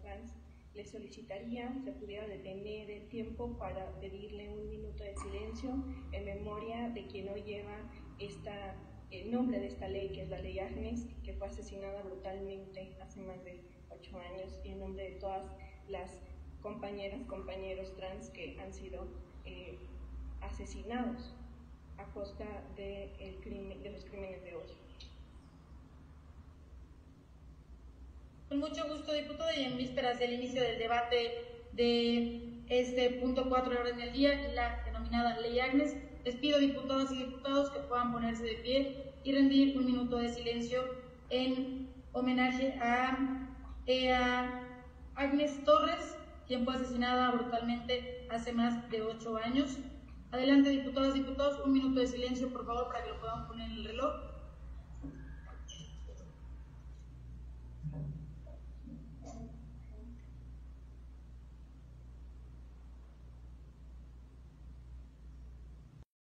trans, le solicitaría se pudiera detener el tiempo para pedirle un minuto de silencio en memoria de quien hoy lleva el nombre de esta ley, que es la ley Agnes, que fue asesinada brutalmente hace más de 8 años, y en nombre de todas las compañeros trans que han sido asesinados a costa de los crímenes de odio. Con mucho gusto, diputada, y en vísperas del inicio del debate de este punto 4 de orden del día, la denominada Ley Agnes, les pido, diputadas y diputados, que puedan ponerse de pie y rendir un minuto de silencio en homenaje a Agnes Torres, quien fue asesinada brutalmente hace más de 8 años. Adelante, diputadas y diputados, un minuto de silencio, por favor, para que lo podamos poner en el reloj.